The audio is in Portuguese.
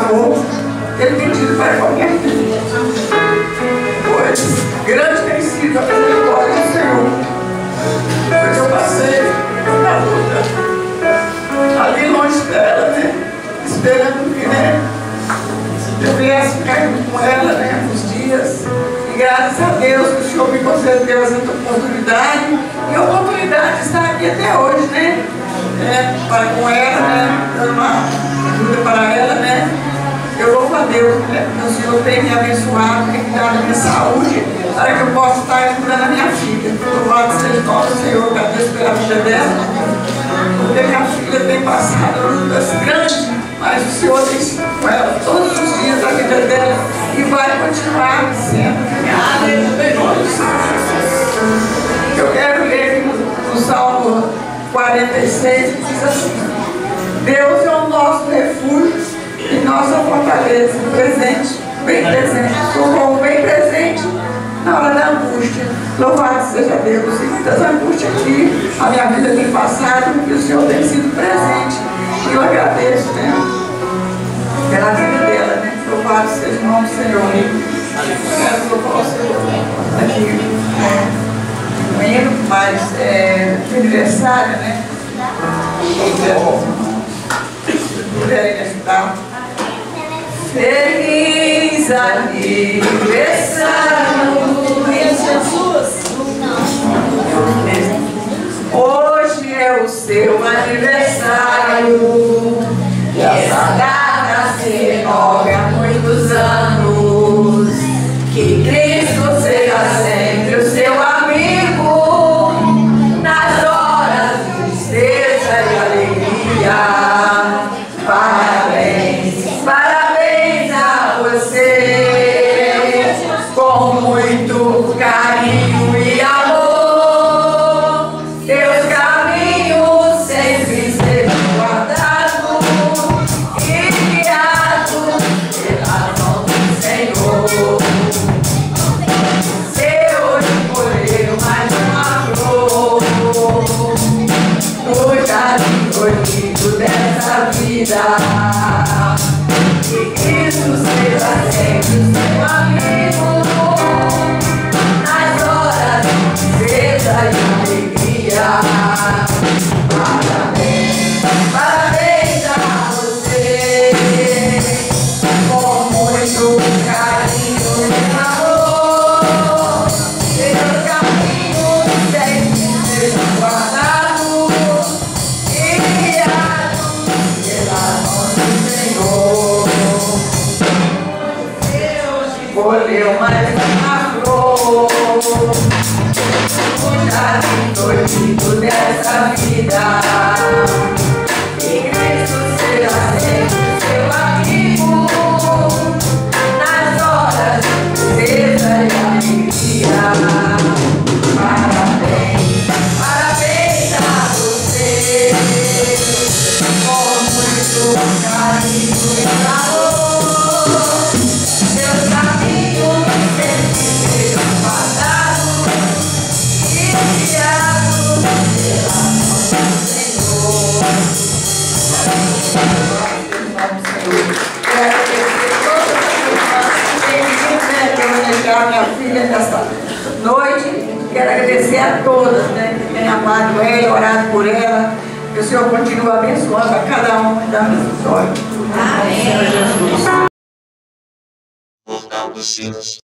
amor que Ele tem tido para com a minha vida. Pois grande tem sido a misericórdia do Senhor. Pois eu passei na luta, ali longe dela, né? Esperando que, né, eu viesse ficar com ela, né, uns dias. E graças a Deus que o Senhor me concedeu essa oportunidade. E a oportunidade está aqui até hoje, né? Para com ela, né? Dando uma ajuda para ela, né? Eu louvo a Deus, né? Porque o Senhor tem me abençoado, tem me dado a minha saúde, para que eu possa estar ajudando a minha filha. Louvado seja o nome do Senhor, agradeço pela vida dela, porque minha filha tem passado lutas grandes, mas o Senhor tem sido com ela todos os dias da vida dela e vai continuar sendo. Eu quero ler no Salmo 46, que diz assim: Deus é o nosso refúgio e nossa fortaleza, presente, bem presente, socorro bem presente na hora da angústia. Louvado seja Deus. E muitas angústias aqui a minha vida tem passado, porque o Senhor tem sido presente. E eu agradeço, né, pela vida dela, né? Louvado seja o nome do Senhor. Quero louvar o Senhor aqui, amanhã, mas aniversário, né? Puderem me ajudar. Feliz aniversário, Jesus! Hoje é o seu aniversário. E essa data se renove há muitos anos. Que Cristo seja sempre o seu amigo nas horas de tristeza e alegria. Parabéns, parabéns a você, com muito carinho e amor. Teus caminhos sempre sejam guardados e guiados pela mão do Senhor. Se hoje colheu mais uma flor no jardim colhido dessa vida, que Cristo seja sempre o seu amigo nas horas de tristeza e alegria. Parabéns, parabéns a você, com muito carinho e amor. Seus caminhos sempre sejam guardados e guiados pela mão do Senhor. Colheu mais uma flor no jardim colhido dessa vida. Que Cristo seja sempre o seu amigo nas horas de tristeza e alegria. Parabéns, parabéns a você, com muito carinho e amor. Seus caminhos sempre sejam guardados e guiados pela mão do Senhor. Quero agradecer todas as irmãs que têm vindo, né, para homenagear minha filha nesta noite. Quero agradecer a todas, né, que têm amado ela, orado por ela. Que o Senhor continue abençoando a cada um que dá vitória. Amém. Senhor Jesus.